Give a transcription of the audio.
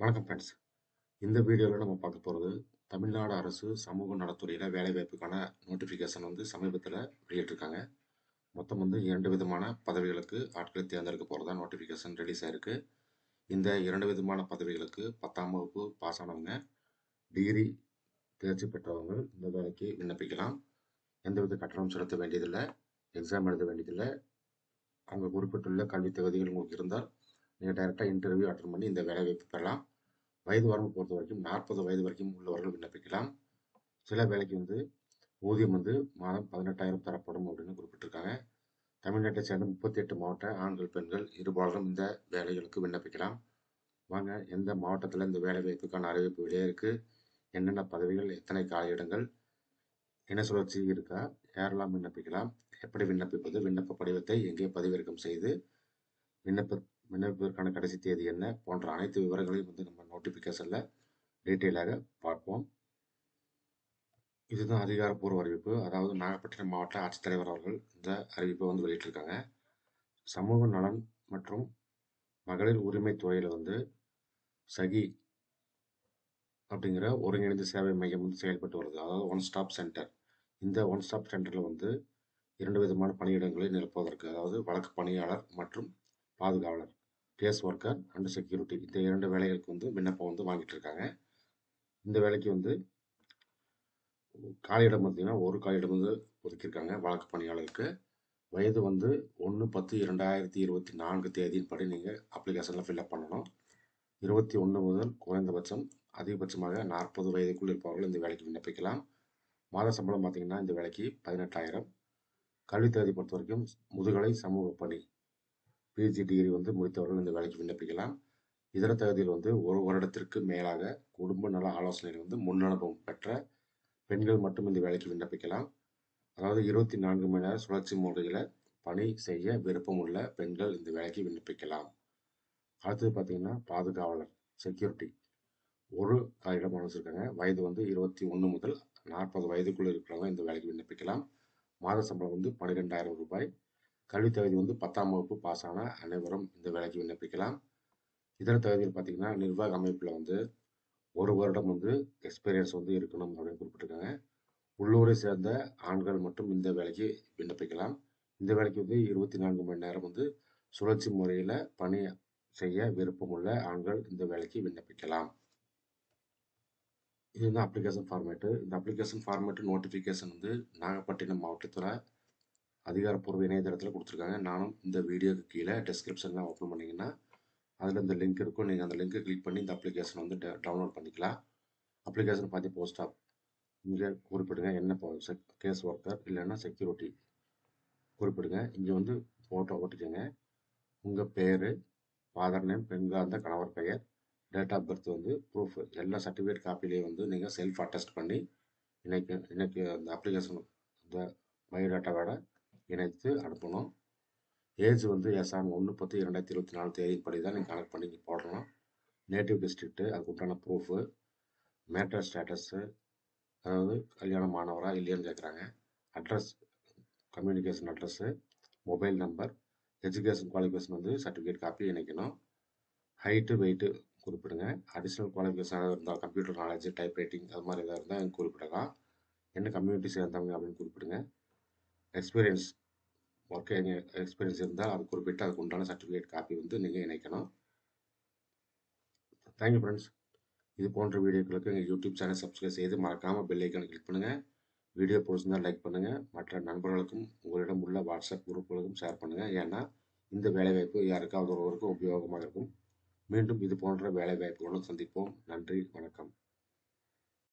வணக்கம் ஃப்ரெண்ட்ஸ். இந்த வீடியோவில் நம்ம பார்க்க போகிறது தமிழ்நாடு அரசு சமூக நலத்துறையில் வேலைவாய்ப்புக்கான நோட்டிஃபிகேஷன் சமீபத்தில் வெளியிட்டிருக்காங்க. மொத்தம் 2 விதமான பதவிகளுக்கு ஆட்களை தேர்ந்தெடுக்க போகிறதா நோட்டிஃபிகேஷன் ரிலீஸ் ஆயிருக்கு. இந்த 2 விதமான பதவிகளுக்கு 10ஆம் வகுப்பு பாஸ் ஆனவங்க, டிகிரி தேர்ச்சி பெற்றவங்க இந்த வேலைக்கு விண்ணப்பிக்கலாம். எந்தவித கட்டணம் செலுத்த வேண்டியதில்லை, எக்ஸாம் எழுத வேண்டியதில்லை. அவங்க குறிப்பிட்டுள்ள கல்வி தகுதிகள் உங்களுக்கு இருந்தால் நீங்கள் டைரெக்டாக இன்டர்வியூ அட்டன் பண்ணி இந்த வேலைவாய்ப்பு பெறலாம். வயது வரம்பு பொறுத்த வரைக்கும் 40 வயது வரைக்கும் உள்ளவர்கள் விண்ணப்பிக்கலாம். சில வேலைக்கு ஊதியம் மாதம் 18,000 தரப்படும் அப்படின்னு குறிப்பிட்டிருக்காங்க. தமிழ்நாட்டை சேர்ந்த 38 மாவட்ட ஆண்கள் பெண்கள் இருபாலரும் இந்த வேலைகளுக்கு விண்ணப்பிக்கலாம். வாங்க, எந்த மாவட்டத்தில் இந்த வேலை வாய்ப்புக்கான அறிவிப்பு வெளியே இருக்கு, என்னென்ன பதவிகள், எத்தனை காலியிடங்கள், இன சுழற்சி இருக்கா, யாரெல்லாம் விண்ணப்பிக்கலாம், எப்படி விண்ணப்பிப்பது, விண்ணப்ப படிவத்தை எங்கே பதிவிறக்கம் செய்து விண்ணப்பிப்பதற்கான கடைசி தேதி என்ன போன்ற அனைத்து விவரங்களையும் நம்ம நோட்டிஃபிகேஷன்ல டீட்டெயிலாக பார்ப்போம். இதுதான் அதிகாரப்பூர்வ அறிவிப்பு. அதாவது நாகப்பட்டினம் மாவட்ட ஆட்சித்தலைவர் அவர்கள் இந்த அறிவிப்பை வெளியிட்டிருக்காங்க. சமூக நலன் மற்றும் மகளிர் உரிமை துறையில சகி அப்படிங்கிற ஒருங்கிணைந்த சேவை மையம் செயல்பட்டு வருது. அதாவது ஒன் ஸ்டாப் சென்டர். இந்த ஒன் ஸ்டாப் சென்டர்ல 2 விதமான பணியிடங்களை நிரப்புவதற்கு, அதாவது வழக்கு பணியாளர் மற்றும் பாதுகாவலர், கேஸ் ஒர்க்கர் அண்ட் செக்யூரிட்டி, இந்த 2 வேலைகளுக்கு விண்ணப்பம் வாங்கிட்டு இருக்காங்க. இந்த வேலைக்கு காலியிடம் ஒரு காலியிடம் ஒதுக்கியிருக்காங்க வழக்கு பணியாளருக்கு. வயது 1/10/2024 தேதியின்படி நீங்கள் அப்ளிகேஷனில் ஃபில்அப் பண்ணணும். 21 முதல் குறைந்தபட்சம் அதிகபட்சமாக 40 வயதுக்குள் இருப்பவர்கள் இந்த வேலைக்கு விண்ணப்பிக்கலாம். மாத சம்பளம் பார்த்தீங்கன்னா இந்த வேலைக்கு 18,000. கல்வி தகுதி பொறுத்த வரைக்கும் முதுகலை சமூக பணி பிஜி டிகிரி முடித்தவர்கள் இந்த வேலைக்கு விண்ணப்பிக்கலாம். இதர தகுதியில் 1 வருடத்திற்கு மேலாக குடும்ப நல ஆலோசனையில் முன் அனுபவம் பெற்ற பெண்கள் மட்டும் இந்த வேலைக்கு விண்ணப்பிக்கலாம். அதாவது 24 மணி நேர சுழற்சி முறையில் பணி செய்ய விருப்பம் உள்ள பெண்கள் இந்த வேலைக்கு விண்ணப்பிக்கலாம். அடுத்தது பார்த்தீங்கன்னா பாதுகாவலர், செக்யூரிட்டி, ஒரு காலியிடம் அனுப்பிச்சிருக்காங்க. வயது 21 முதல் 40 வயதுக்குள் இருக்கிறவங்க இந்த வேலைக்கு விண்ணப்பிக்கலாம். மாத சம்பளம் 12,000 ரூபாய். கல்வி தகுதி 10ஆம் வகுப்பு பாஸ் ஆன அனைவரும் இந்த வேலைக்கு விண்ணப்பிக்கலாம். இதர தகுதியில் பார்த்தீங்கன்னா நிர்வாக அமைப்பில் 1 வருடம் எக்ஸ்பீரியன்ஸ் இருக்கணும் அப்படின்னு குறிப்பிட்டிருக்காங்க. உள்ளூரை சேர்ந்த ஆண்கள் மட்டும் இந்த வேலைக்கு விண்ணப்பிக்கலாம். இந்த வேலைக்கு 24 மணி நேரம் சுழற்சி முறையில் பணி செய்ய விருப்பமுள்ள ஆண்கள் இந்த வேலைக்கு விண்ணப்பிக்கலாம். இதுதான் அப்ளிகேஷன் ஃபார்மேட்டு. இந்த அப்ளிகேஷன் ஃபார்மேட்டு நோட்டிஃபிகேஷன் நாகப்பட்டினம் மாவட்டத்தில் அதிகாரப்பூர்வ இணையதளத்தில் கொடுத்துருக்காங்க. நானும் இந்த வீடியோக்கு கீழே டெஸ்கிரிப்ஷன்லாம் ஓப்பன் பண்ணிங்கன்னா அதில் இந்த லிங்க் இருக்கும். நீங்கள் அந்த லிங்க்கை கிளிக் பண்ணி இந்த அப்ளிகேஷன் டவுன்லோட் பண்ணிக்கலாம். அப்ளிகேஷன் பார்த்து போஸ்ட் ஆஃப் இங்கே குறிப்பிடுங்க. என்ன கேஸ் ஒர்க்கர் இல்லைன்னா செக்யூரிட்டி குறிப்பிடுங்க. இங்கே ஃபோட்டோ ஓட்டிக்கோங்க. உங்கள் பேர், ஃபாதர் நேம், பெண்காக இருந்தால் கணவர் பெயர், டேட் ஆஃப் பர்த் ப்ரூஃப் எல்லா சர்டிஃபிகேட் காப்பிலையும் நீங்கள் செல்ஃப் அட்டஸ்ட் பண்ணி இன்னைக்கு அந்த அப்ளிகேஷன் இந்த பயோடேட்டாவோட இணைத்து அனுப்பணும். ஏஜ் எஸ்ஆன் 1/10/2024 தேதியின்படி தான் நீங்கள் கனெக்ட் பண்ணி போடணும். நேட்டிவ் டிஸ்ட்ரிக்ட்டு, அதுக்கு உண்டான ப்ரூஃபு, மேட்டர் ஸ்டேட்டஸு, அதாவது கல்யாணமானவரா இல்லையான்னு கேட்குறாங்க. Address, communication address, mobile number, education qualification certificate copy இணைக்கணும். ஹைட்டு, வெயிட்டு குறிப்பிடுங்க. அடிஷ்னல் குவாலிஃபிகேஷன் இருந்தால் கம்ப்யூட்டர் நாலேஜ், டைப் ரைட்டிங் அது மாதிரி எதாவது இருந்தால் குறிப்பிடலாம். என்ன கம்யூனிட்டி சேர்ந்தவங்க அப்படின்னு குறிப்பிடுங்க. எக்ஸ்பீரியன்ஸ், ஒர்க் எக்ஸ்பீரியன்ஸ் இருந்தால் அது குறிப்பிட்டு அதுக்கு உண்டான சர்டிஃபிகேட் காப்பி நீங்கள் இணைக்கணும். Thank you friends. இது போன்ற வீடியோக்களுக்கு எங்கள் யூடியூப் சேனல் சப்ஸ்கிரைப் செய்து மறக்காமல் பெல் ஐக்கானை கிளிக் பண்ணுங்கள். வீடியோ பிடிச்சிருந்தால் லைக் பண்ணுங்கள். மற்ற நண்பர்களுக்கும் உங்களிடம் உள்ள வாட்ஸ்அப் குரூப்புகளுக்கும் ஷேர் பண்ணுங்கள். ஏன்னா இந்த வேலைவாய்ப்பு யாருக்காவது ஒருவருக்கும் உபயோகமாக இருக்கும். மீண்டும் இது போன்ற வேலைவாய்ப்புகளும் சந்திப்போம். நன்றி, வணக்கம்.